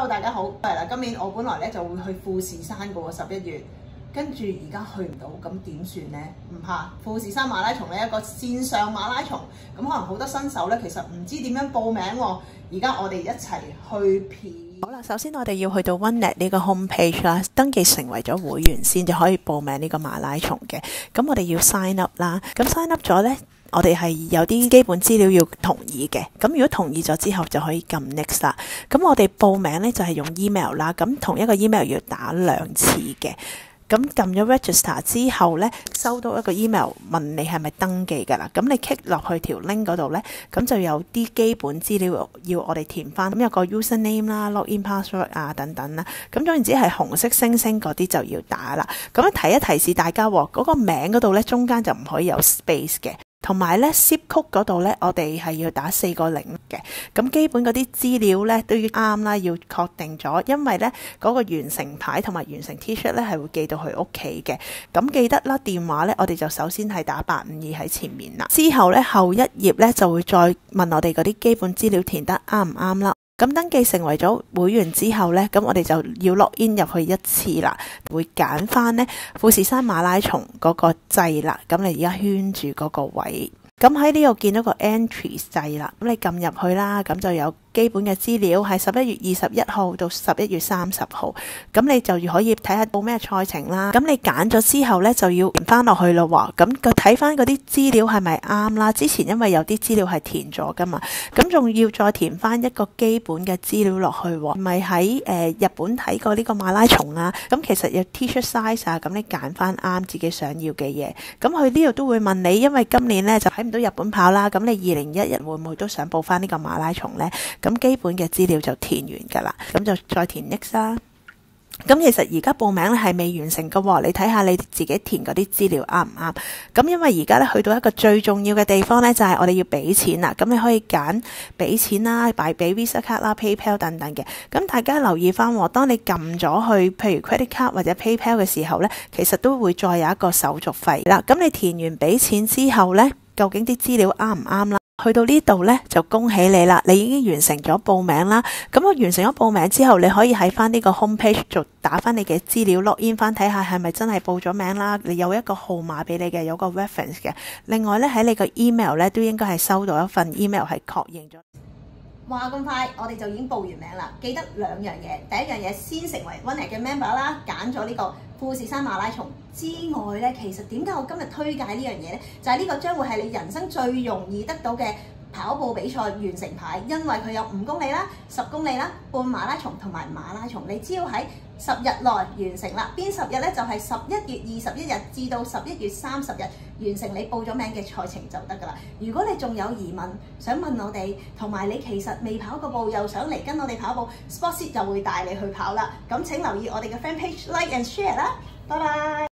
Hello， 大家好。係啦，今年我本來咧就會去富士山嘅喎，11月，跟住而家去唔到，咁點算呢？唔怕，富士山馬拉松呢一個線上馬拉松，咁可能好多新手咧其實唔知點樣報名喎。而家我哋一齊去片。 好啦，首先我哋要去到 OneNet 呢個 homepage 啦，登記成為咗會員先就可以報名呢個馬拉松嘅。咁我哋要 sign up 啦，咁 sign up 咗呢，我哋係有啲基本資料要同意嘅。咁如果同意咗之後就可以撳 next 啦。咁我哋報名呢，就係用 email 啦，咁同一個 email 要打2次嘅。咁撳咗 register 之後呢，收到一個 email 問你係咪登記㗎啦。咁你 click 落去條 link 嗰度呢，咁就有啲基本資料要我哋填翻。咁有個 username 啦、login password 啊等等啦。咁總言之係紅色星星嗰啲就要打啦。咁樣提示大家喎，嗰個名嗰度呢，中間就唔可以有 space 嘅。同埋咧 zip code 嗰度咧，我哋係要打4個0嘅。咁基本嗰啲資料咧都要啱啦，要確定咗，因為咧嗰個完成牌同埋完成 T-shirt 咧係會寄到去屋企嘅。咁記得啦，電話咧我哋就首先係打852喺前面啦。之後咧後一頁咧就會再問我哋嗰啲基本資料填得啱唔啱啦。咁登記成為咗會員之後呢，咁我哋就要 login 入去1次啦，會揀翻呢富士山馬拉松嗰個掣啦。咁你而家圈住嗰個位，咁喺呢度見到個 entry 掣啦，咁你撳入去啦，咁就有基本嘅資料係11月21號到11月30號，咁你就可以睇下報咩賽程啦。咁你揀咗之後呢，就要填翻落去咯喎。咁睇翻嗰啲資料係咪啱啦？之前因為有啲資料係填咗噶嘛，咁仲要再填翻一個基本嘅資料落去喎。咪喺日本睇過呢個馬拉松啊？咁其實有 T-shirt size 啊，咁你揀翻啱自己想要嘅嘢。咁佢呢度都會問你，因為今年呢就喺唔到日本跑啦，咁你2021會唔會都想報翻呢個馬拉松呢？咁基本嘅資料就填完㗎啦，咁就再填 next 啦。咁其實而家報名咧係未完成㗎喎，你睇下你自己填嗰啲資料啱唔啱？咁因為而家咧去到一個最重要嘅地方咧，就係我哋要俾錢啦。咁你可以揀俾錢啦，俾 Visa 卡啦、PayPal 等等嘅。咁大家留意翻喎，當你撳咗去譬如 credit card 或者 PayPal 嘅時候咧，其實都會再有一個手續費啦。咁你填完俾錢之後咧，究竟啲資料啱唔啱啦？去到呢度呢，就恭喜你啦！你已經完成咗報名啦。咁我完成咗報名之後，你可以喺翻呢個 home page 做打翻你嘅資料 login 翻睇下係咪真係報咗名啦。你有一個號碼俾你嘅，有個 reference 嘅。另外呢，喺你個 email 呢，都應該係收到一份 email 係確認咗。 話咁快，我哋就已經報完名啦。記得2樣嘢，第一樣嘢先成為 OneNet 嘅 member 啦，揀咗呢個富士山馬拉松之外呢，其實點解我今日推介呢樣嘢呢？就係呢個將會係你人生最容易得到嘅跑步比賽完成牌，因為佢有5公里啦、10公里啦、半馬拉松同埋馬拉松，你只要喺10日內完成啦。邊10日呢？就係11月21日至到11月30日完成你報咗名嘅賽程就得㗎啦。如果你仲有疑問想問我哋，同埋你其實未跑過步又想嚟跟我哋跑步 ，Sportsit 就會帶你去跑啦。咁請留意我哋嘅 fan page like and share 啦。拜拜。